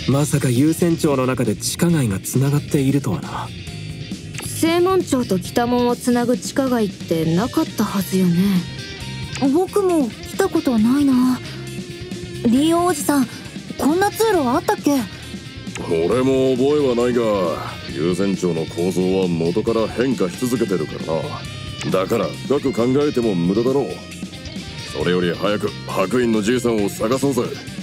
まさか有線庁の中で地下街がつながっているとはな。 正門町と北門をつなぐ地下街ってなかったはずよね。 僕も来たことないな。リオおじさん、こんな通路あったっけ？ 俺も覚えはないが、有線庁の構造は元から変化し続けてるからな。だから深く考えても無駄だろう。それより早く白院のじいさんを探そうぜ。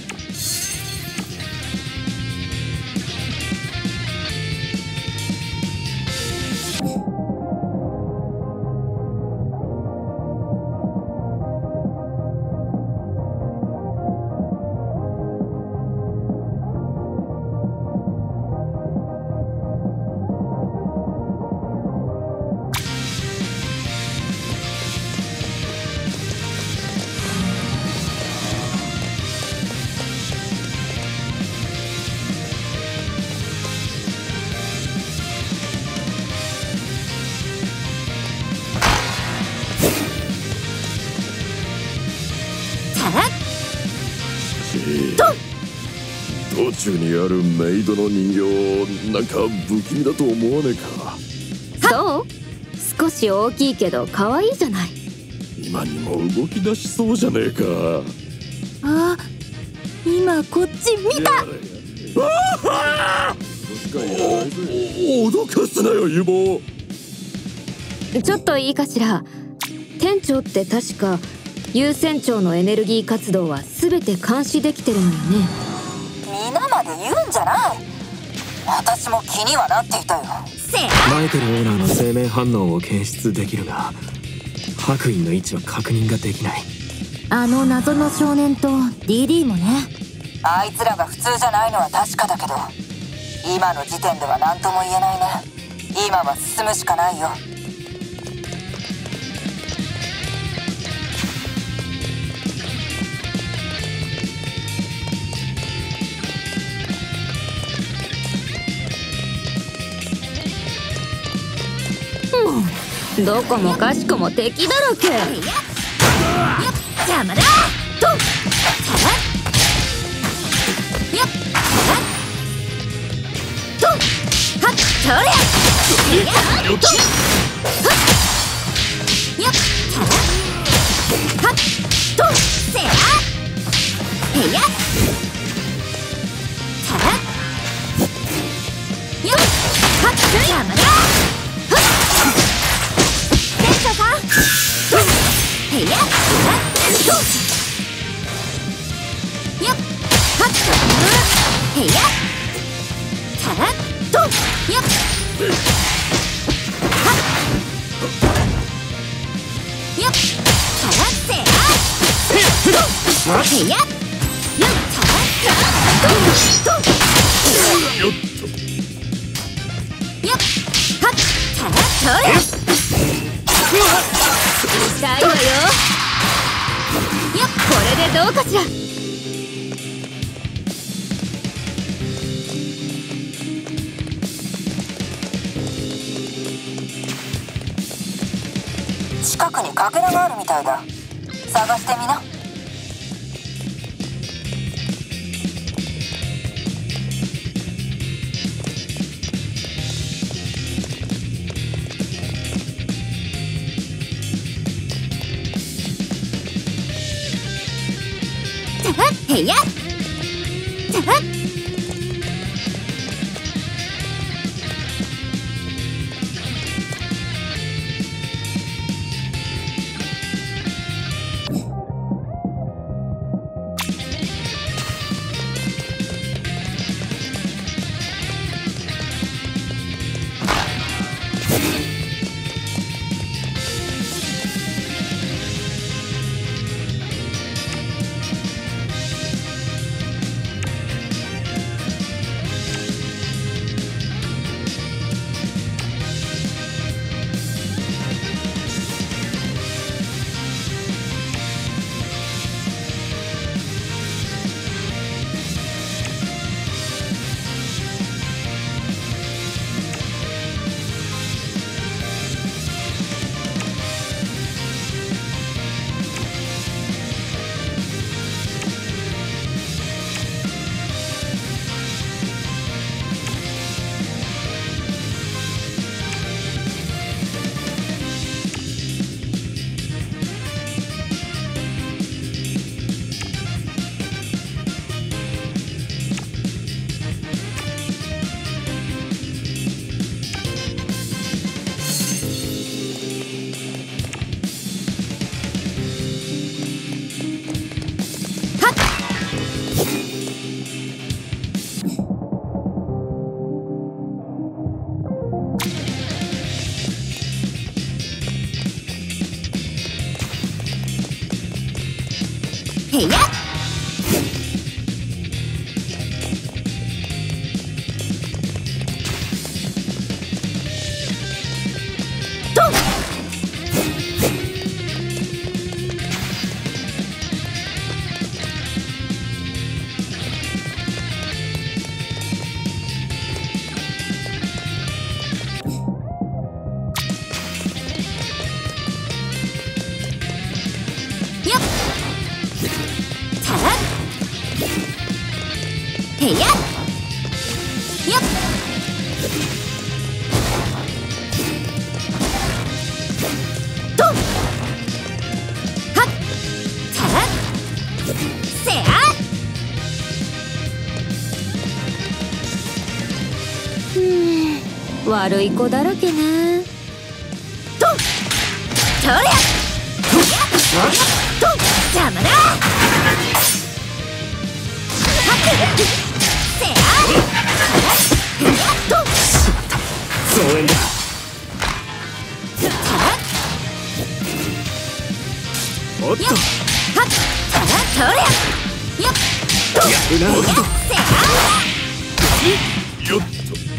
道中にあるメイドの人形、なんか不気味だと思わねえか？ そう？少し大きいけど可愛いじゃない。 今にも動き出しそうじゃねえか。 あ、今こっち見た。 脅かすなよ、ユボ。 ちょっといいかしら。店長って確か有線庁のエネルギー活動は全て監視できてるのよね。 皆まで言うんじゃない。私も気にはなっていたよ。 マイケルオーナーの生命反応を検出できるが、白院の位置は確認ができない。 あの謎の少年と DD もね。 あいつらが普通じゃないのは確かだけど、今の時点では何とも言えないね。今は進むしかないよ。 どこもかしこも敵だらけ。 邪魔だと。とはっそりゃとやっはっとせやへやたらやっはっ邪魔だへやはっとやっはっへやたらっとやっはっやったらせやへややったらとよっとやっはったらとや痛いわよ。やっこれでどうかしら。 近くにかけらがあるみたいだ。探してみな。 へやたらへやへやよっとはったらせや悪い子だらけね。 とそりゃと邪魔だせやと増援だ。おっとはったらそりゃよっとやるな。 せやよっと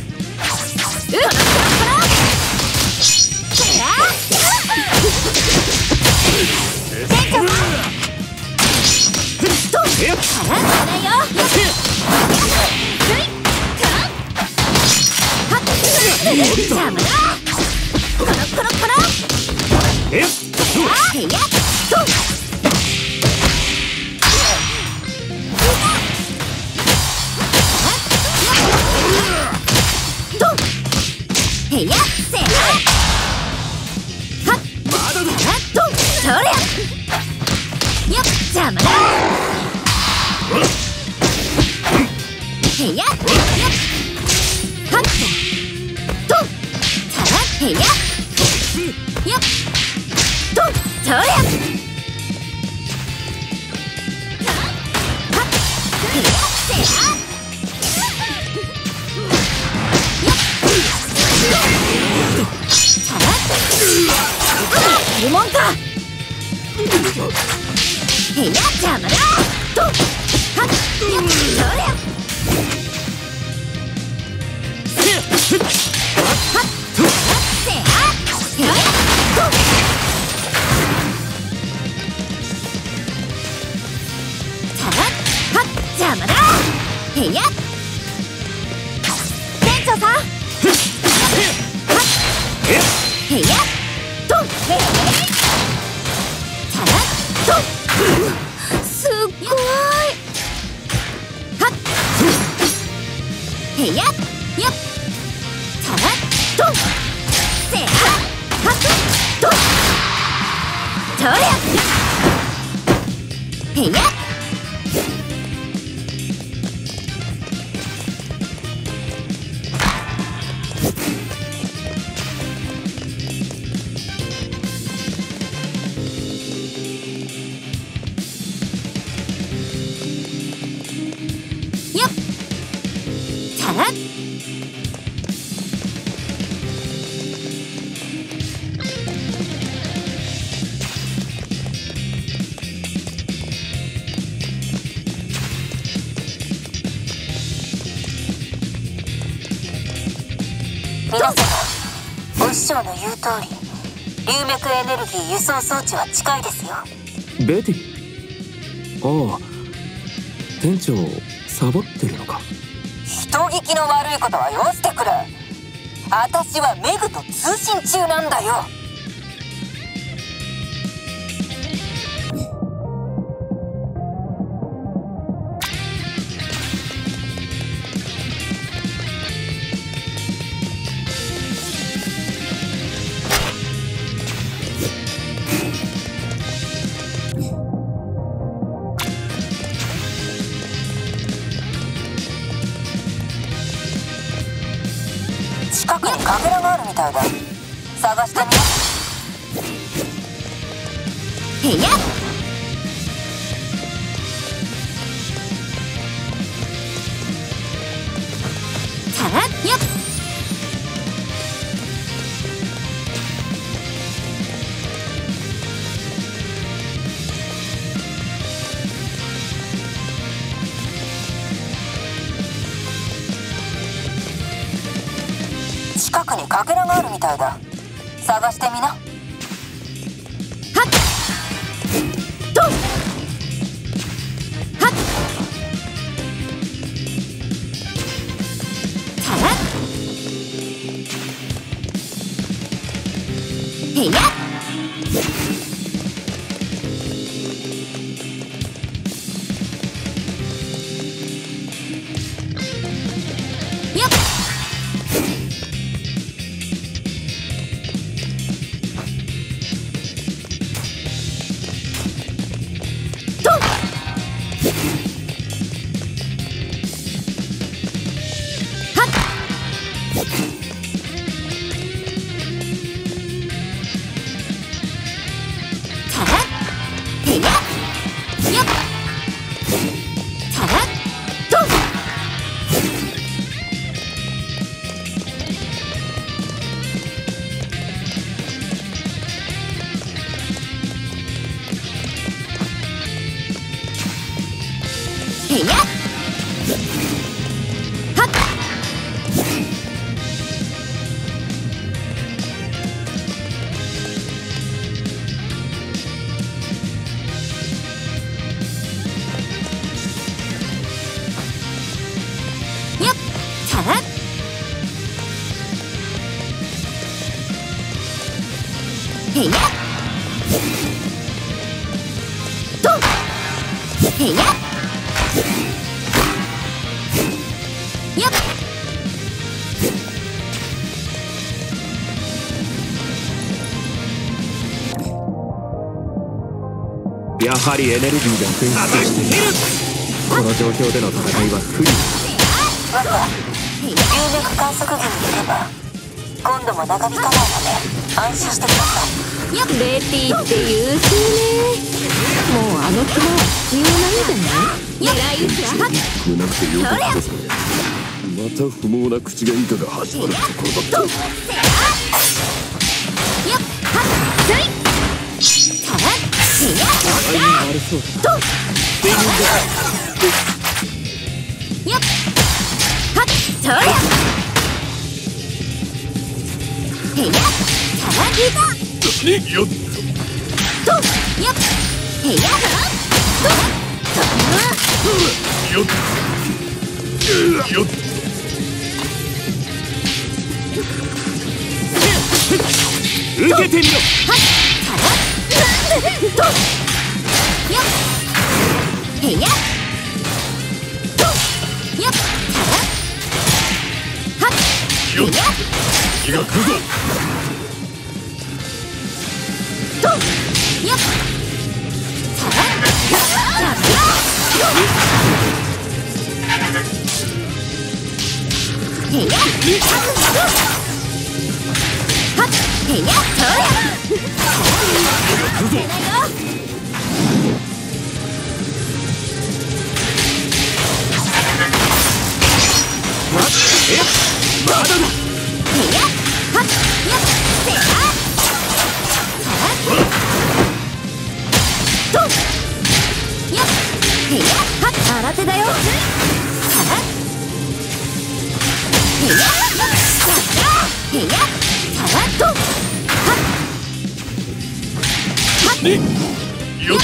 皆様、お師匠の言う通り、龍脈エネルギー輸送装置は近いですよ。 ベティ。ああ、店長サボってるのか。 人聞きの悪いことはよしてくれ。私はメグと通信中なんだよ。近くにカメラがあるみたいだ。探してみ。 へやたらよっかけらがあるみたいだ。探してみな。はっとはっはっへいややはりエネルギーが噴出している。この状況での戦いは不利。 若有力観測群に行けば今度も長引かないので安心してください。 ベティって優秀ね。もうあの雲は必要ないんじゃない？狙い撃ちは少なくてよかったぞ。また不毛な口喧嘩が始まるところだった。 悪そうだ。 よっよっ受けてみろ。 気が来るぞ。 まだだ。 新手だよ。 よっ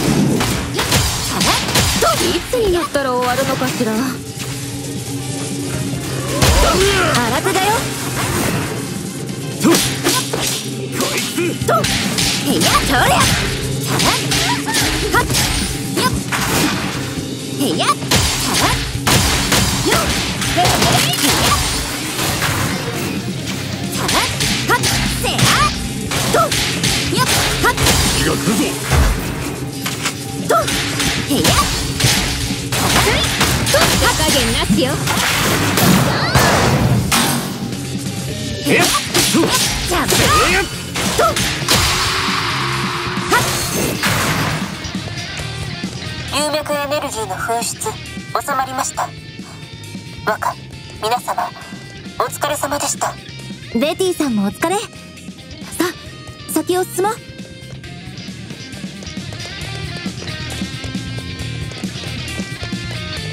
いつになったら終わるのかしら。新手だよ。 こいつとへやそりゃはっよっへやはっよっへやはっせやとよっはっ気が来るぞ。 とへやと加減なしよ。へやとじゃあと有脈エネルギーの噴出収まりました。若皆様お疲れ様でした。 ベティさんもお疲れ。さあ先を進もう。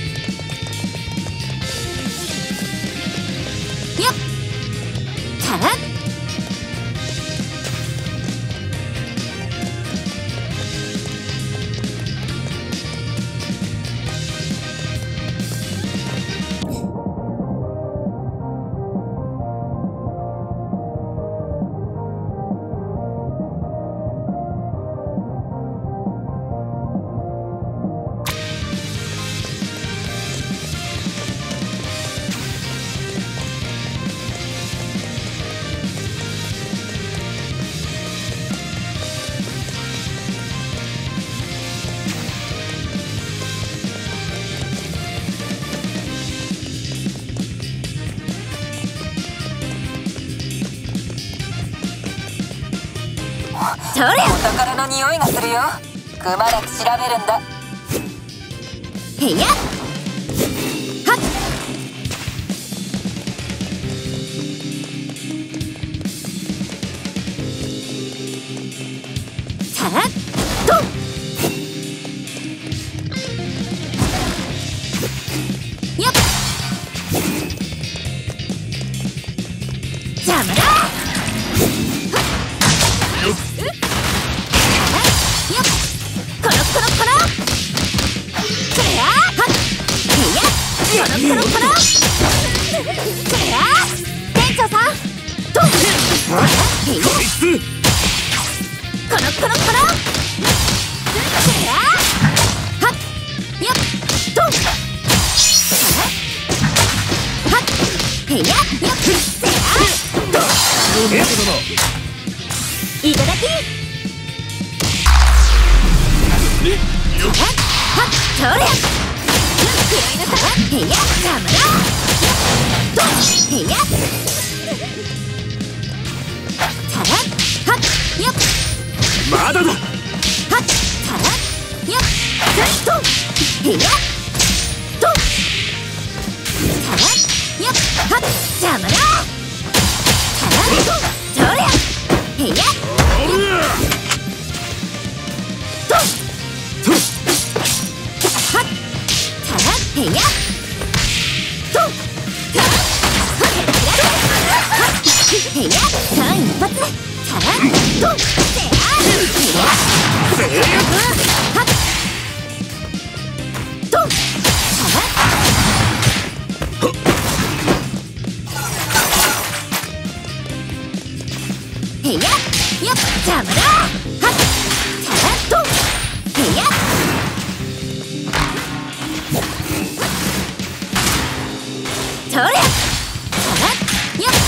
よっはっそりゃお宝の匂いがするよ。くまなく調べるんだ。 へやはっさらっとよっ邪魔だよっコロコロコロせやはっへやコロコロコロせや店長さんとへやコロコロコロせやはっよっとはっへやよっせやいただきはっそりゃへや邪魔だとへやさらはっよっまだだ。 はっさらよっとへやとさらよっはっ邪魔ださらとそりゃへやとはっさらへやとさらへや間一髪さらとせやへやはっとさらへやよっ邪魔だはっさらっとへやそりゃさらよっ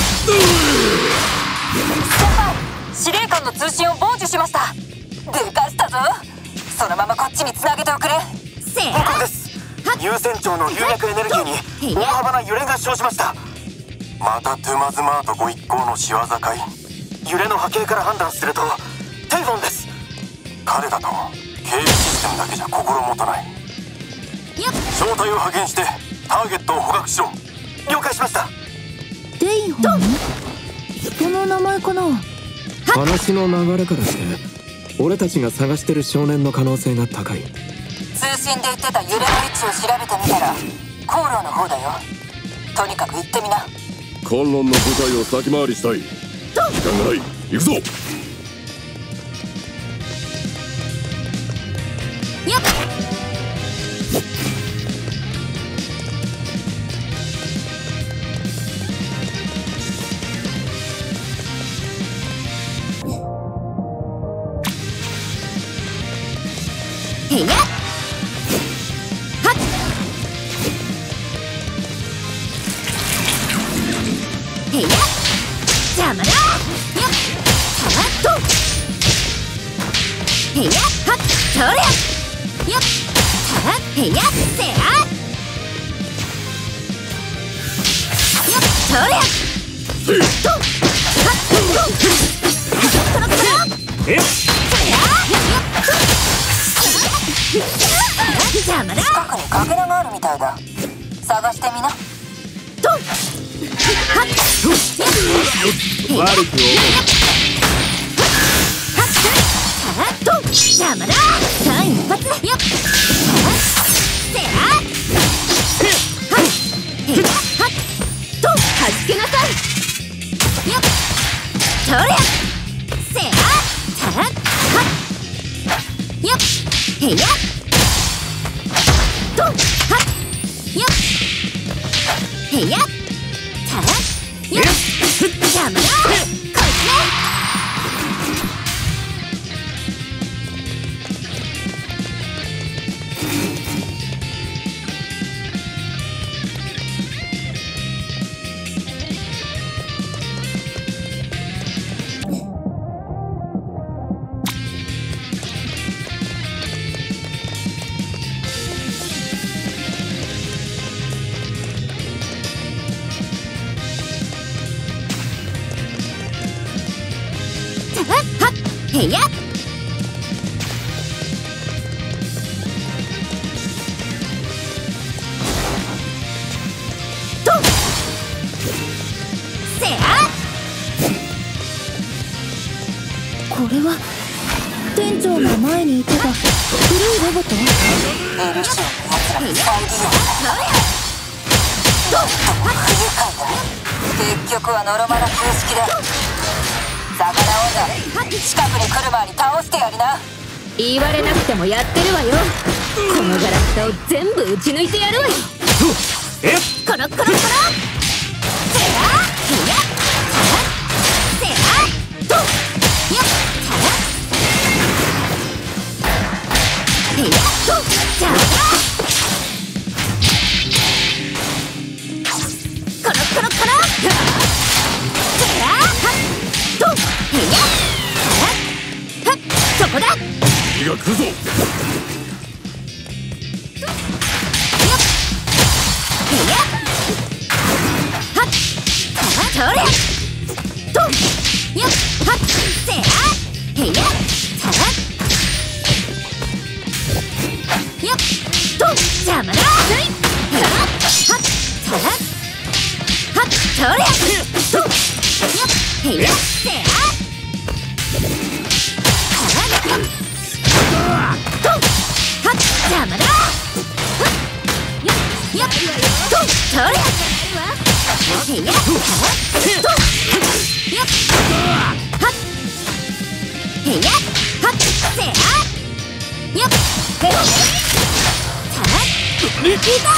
先輩、司令官の通信を傍受しました。でかしたぞ。そのままこっちにつなげておくれ。 せや報告です。優先長の流脈エネルギーに大幅な揺れが生じました。またトゥマズマートご一行の仕業かい。揺れの波形から判断するとテイフォンです。彼だと警備システムだけじゃ心もとない。 よっ正体を派遣してターゲットを捕獲しろ。了解しました。 テイホン？人の名前かな？ 話の流れからして俺たちが探してる少年の可能性が高い。 通信で言ってた揺れの位置を調べてみたら航路の方だよ。とにかく行ってみな。 観覧の部隊を先回りしたい。時間がない。行くぞ。 よっへやはっへや邪魔だよっさらっとへやはっそりゃよっさらへやせやよっそりゃとはっコロコロコロえっせやよっ邪魔だ近くにかけらがあるみたいだ。探してみな。 とはっ悪く思う。 はっさらっと邪魔だ間一発よっせやはっへやはっとはじけなさいよっそりゃせやさらっはっよっへやとはっよっへやさらっよっ邪魔だこいつねへやれは店長が前に言ってた古いロボット？ エルシオの奴らに再利用されどっとも不愉快だ。結局はノロマな形式だ。魚女、近くに来る前に倒してやりな。 言われなくてもやってるわよ。このガラクタを全部撃ち抜いてやるわよ。コロコロコロセラヒヤセラドヤタラヒヤドジャラコロコロコロセラハッドヒヤタラハッそこだ。 火が来るぞ。 それとよっはっせあへやさらよっと邪魔だへやはっさらはっそれとよっへやせあさらとはっ邪魔だよっよっとそれへやさらとよっはっへやはっせあよっへっさらいた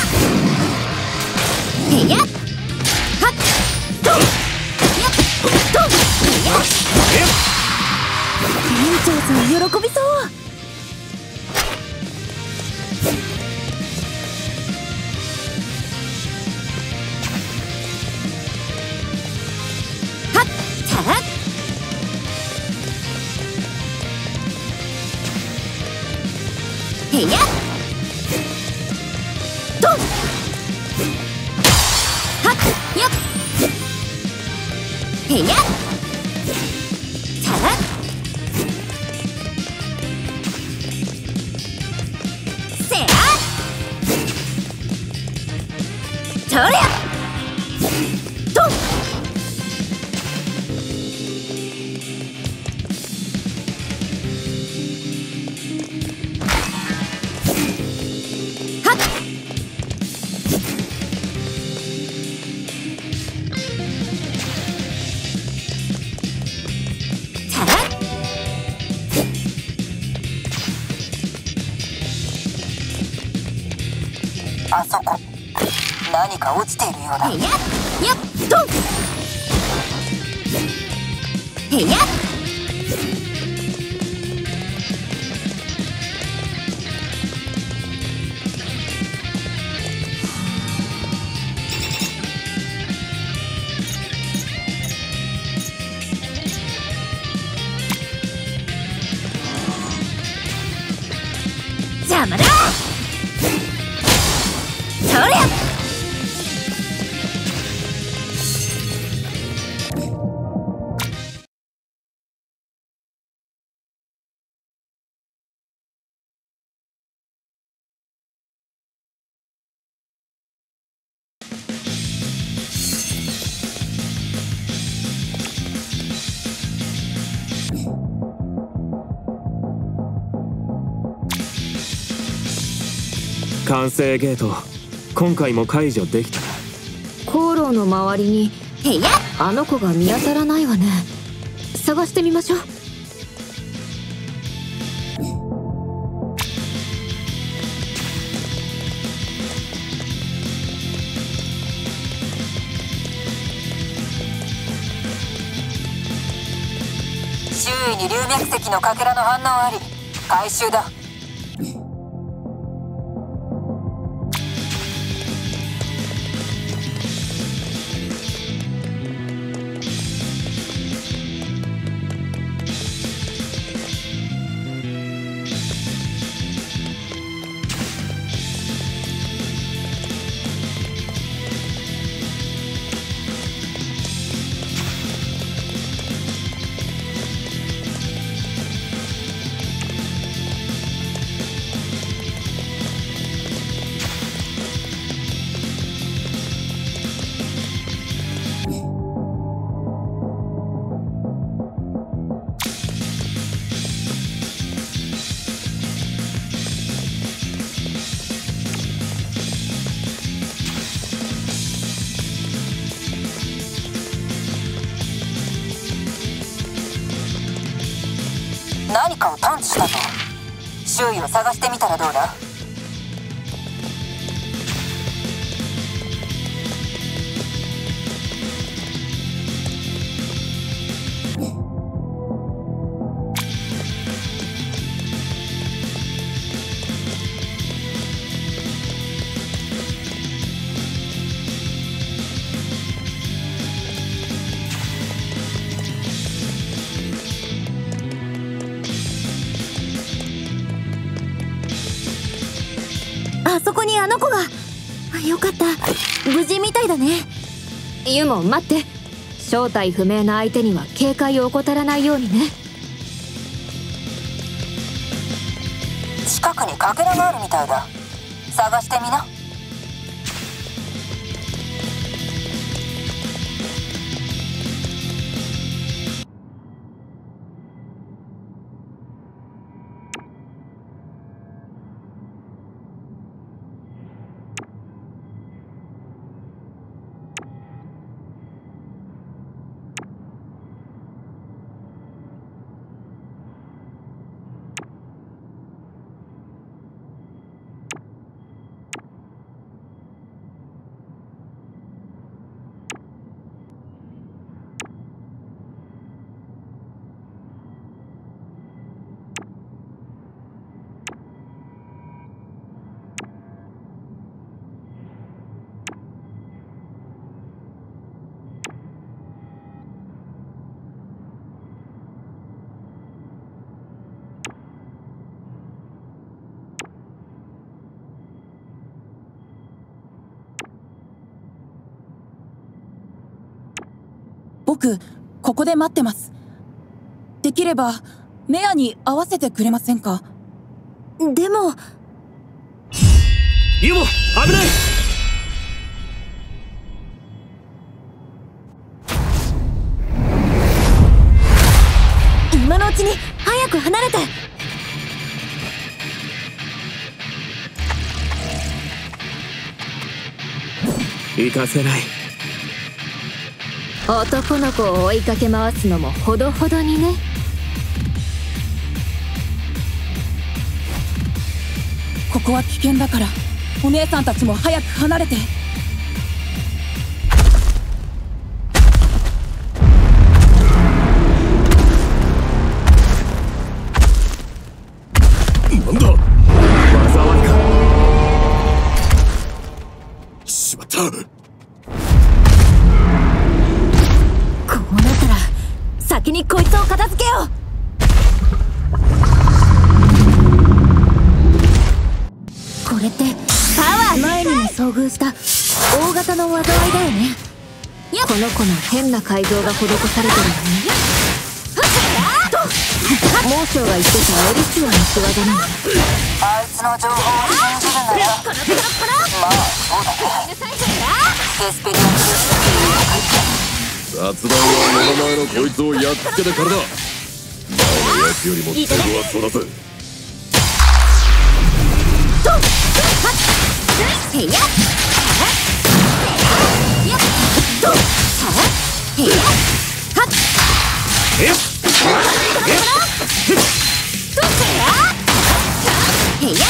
へやはっとよっとへや店長さん喜びそう。へやドンはっよっへやさらせあそりゃドンあそこ何か落ちているようだ。 へややっドンへや邪魔だそりゃ完成ゲート今回も解除できたな。 航路の周りにへやあの子が見当たらないわね。探してみましょう。 周囲に龍脈石のかけらの反応あり回収だ。 何かを探知したと。周囲を探してみたらどうだ。 あそこにあの子が。よかった、無事みたいだね。 ユモン待って、正体不明な相手には警戒を怠らないようにね。 近くにかけらがあるみたいだ。探してみな。 僕、ここで待ってます。できればメアに合わせてくれませんか？ でもユモ、危ない！ 今のうちに早く離れて。 行かせない。 男の子を追いかけ回すのもほどほどにね。 ここは危険だから、お姉さんたちも早く離れて。 なんだ、 災いか。 しまった。 こうなったら先にこいつを片付けよう。これってパワー前にも遭遇した大型の災いだよね。 この子の変な改造が施されてるよね。モーショが言ってたエリシオの仕業なの。 あいつの情報を信じるなら、まあそうだね。エスペリオン雑談は目の前のこいつをやっつけてからだ。前のやつよりも手は育つ。 へやっとはへやっはっへやっとへやっ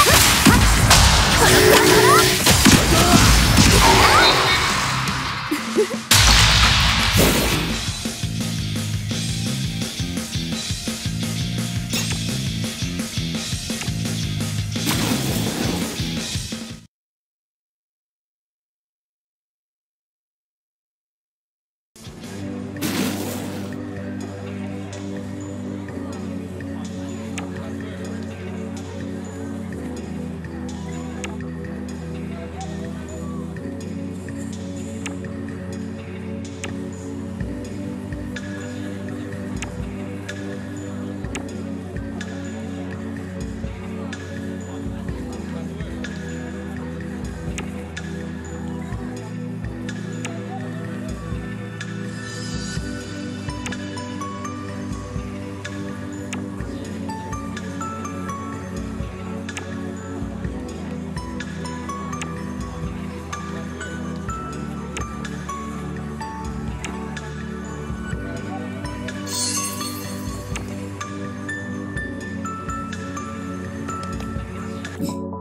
に